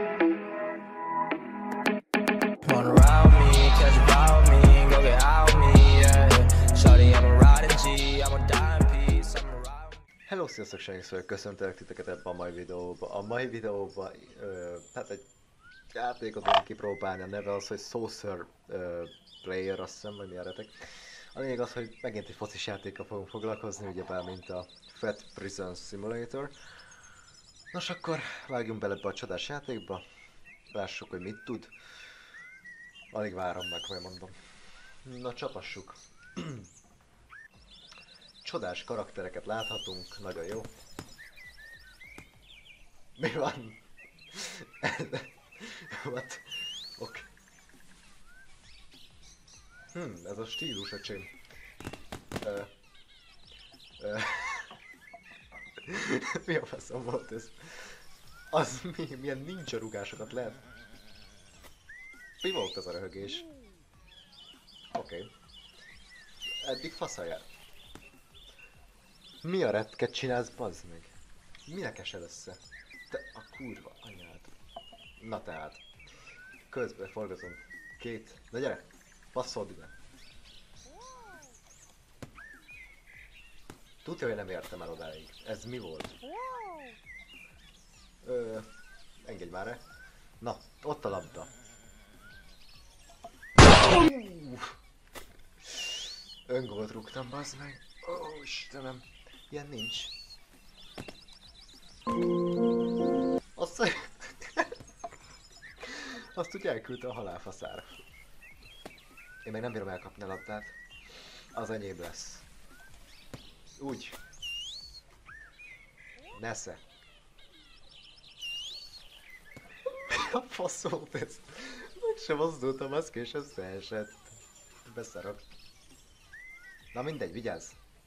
Wanna ride me, catch a vibe with me, go get out with me, yeah. Shawty, I'm a riding G, I'm a dying piece, I'm a ride. Hello, sziasztok, Sányi szóval köszöntelek titeket ebben a mai videóban. A mai videóban hát egy játékot fogunk kipróbálni, a neve az, hogy Saucer Player, azt hiszem, vagy mi eretek. A lényeg az, hogy megint egy focis játékkal fogunk foglalkozni, ugyebár mint a Fat Prison Simulator. Nos, akkor vágjunk bele ebbe a csodás játékba, lássuk, hogy mit tud. Alig várom meg, vagy mondom. Na, csapassuk. Csodás karaktereket láthatunk, nagyon jó. Mi van? What? Ok. Ez a stílus, öcsém. Mi a faszom volt ez? Az mi? Milyen ninja rugásokat lehet? Mi volt ez a röhögés? Oké. Eddig faszal jár. Mi a retket csinálsz, bazd meg? Minek esel össze? Te a kurva anyád. Na tehát. Közben forgatom. Két. Na gyere! Passzold ide. Tudja, hogy nem értem el odáig. Ez mi volt? Engedj már el. Na, ott a labda. Öngolt rúgtam, bazd meg. Ó, Istenem. Ilyen nincs. Azt úgy elküldte a halálfaszára. Én meg nem bírom elkapni a labdát. Az enyém lesz. Úgy. Nesze. Mi a fasz volt ez? Meg sem mozdultam, az és összeesett. Beszarok. Na mindegy, vigyázz.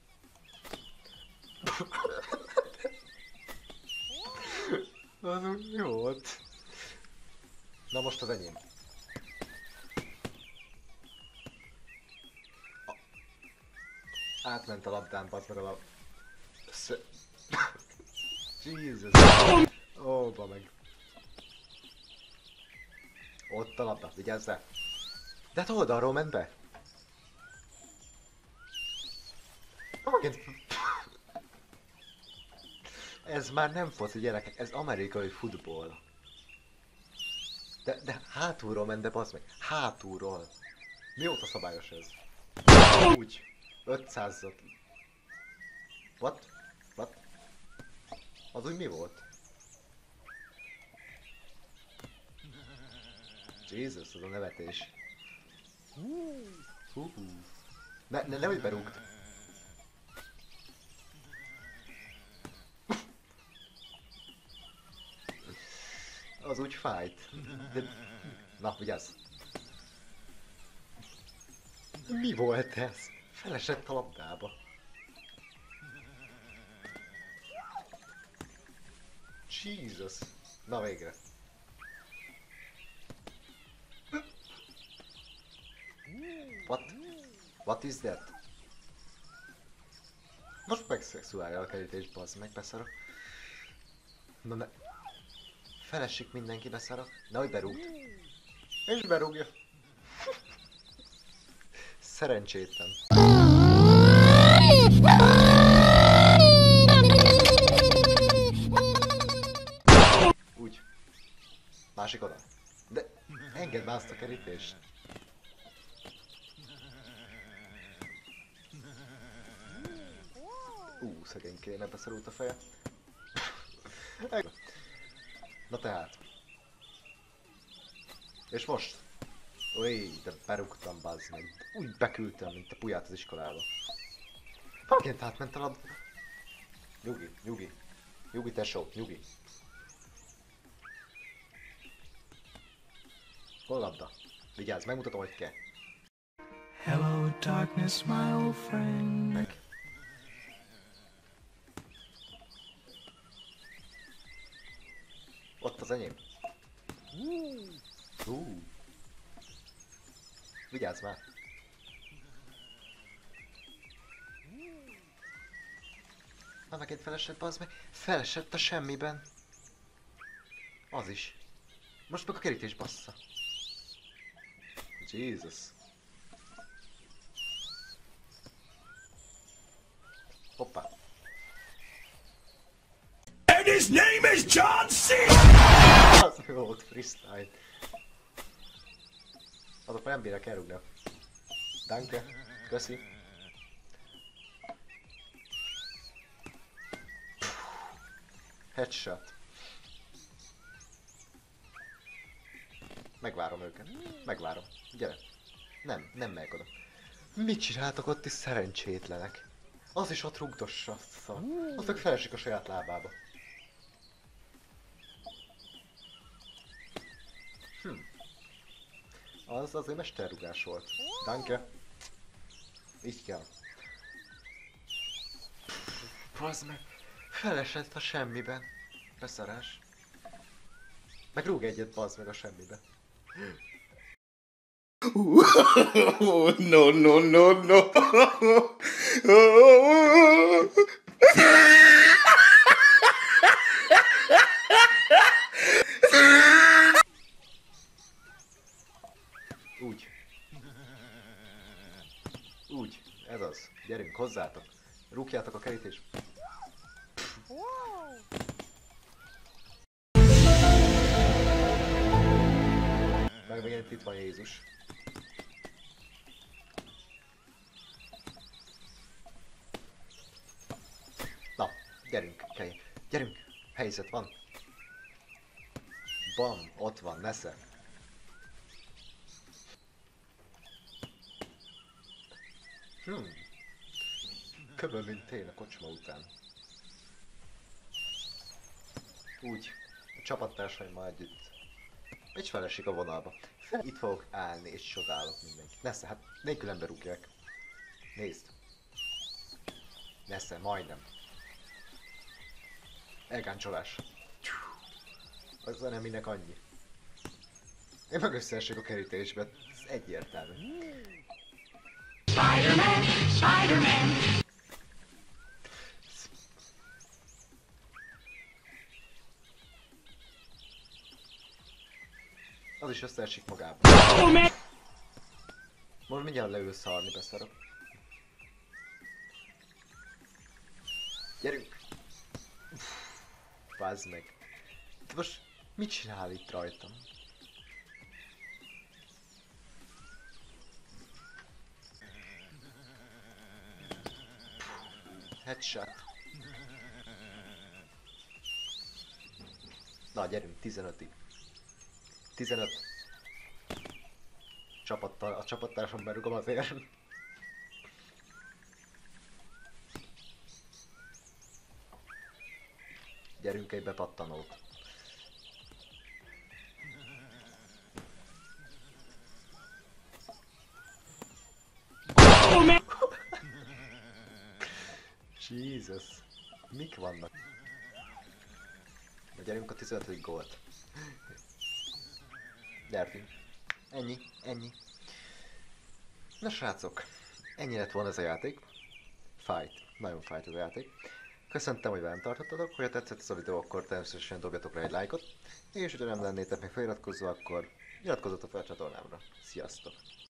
Az úgy mi volt? Na most az enyém. Átment a labdán, bazd meg a lab... Jesus. Ó, ba meg. Ott a labda, vigyázz rá. De hát oldalról ment be. Ez már nem foci, gyerekek, ez amerikai futball. De hátulról ment, de bazd meg. Hátulról. Mióta szabályos ez? Úgy. 500-at. What? What? Az úgy mi volt? Jézus, az a nevetés. Nehogy berúgd. Az úgy fájt. De... Na, vigyázz! Mi volt ez? Felesett a labdába. Jesus! Na végre! What is that? Most megszexuálja a kerítés, bazd meg, beszarok. Na ne... Felesik mindenki, beszarok. Nehogy berúgd. És berúgja. Szerencsétlen. Úgy. Másik oda. De engedd már azt a kerítést. Szegénykének beszorult a feje. Na tehát. És most? Uj, de berúgtam, bazd meg. Úgy beküldtem, mint a puját az iskolába. Megint átment a labda. Nyugi, nyugi. Nyugi, tesó, nyugi. Hol a labda? Vigyázz, megmutatom, hogy kell. Hello darkness, my old friend. Meg. Ott az enyém. Vigyázz már. Na megint felesett, bazd meg. Felesett a semmiben. Az is. Most meg a kerítés bassza. Jesus. Hoppá. And his name is John C. Az mi volt freestyle. Azok már nem bírják elrugni. Danke. Köszi. Headshot. Megvárom őket. Megvárom. Gyere. Nem megyek oda. Mit csináltak ott is szerencsétlenek? Az is ott rugdossa azt a szart. Az meg felesik a saját lábába. Az azért mesterrugás volt. Danke. Így kell. Bazd meg. Felesett a semmiben. Beszarás. Meg rúg egyet, bazd meg a semmibe. No, no, no, no. Úgy. Úgy. Ez az. Gyerünk, hozzátok. Rúgjátok a kerítést. Meg megint itt van Jézus. Na, gyerünk, Kej. Gyerünk! Helyzet van. Bam, ott van, nesze. Köböl, mint én a kocsma után. Úgy, a csapattársaimmal együtt. Egy felesik a vonalba. Itt fogok állni és csodálok mindenkit. Nesze, hát nélkül ember rúgják. Nézd. Nesze, majdnem. Elgáncsolás. Az nem minek annyi. Én meg összeesek a kerítésbe, ez egyértelmű. Spider-Man, Spider-Man. Az is összeesik magába. Most mindjárt leül szarni, beszarok. Gyerünk! Vázd meg. Most mit csinál itt rajtam? Headshot. Na, gyerünk, 15-ig. 15. A csapattársam berugom azért. Gyerünk egy bepattanót. Jesus. Mik vannak? Na, gyerünk a 15. gólt. Gyertünk. Ennyi. Na srácok, ennyi lett volna ez a játék. Fájt. Nagyon fájt ez a játék. Köszöntem, hogy velem tartottatok, hogyha tetszett ez a videó, akkor természetesen dobjatok rá egy lájkot, és hogyha nem lennétek még feliratkozva, akkor iratkozzatok fel a csatornámra. Sziasztok!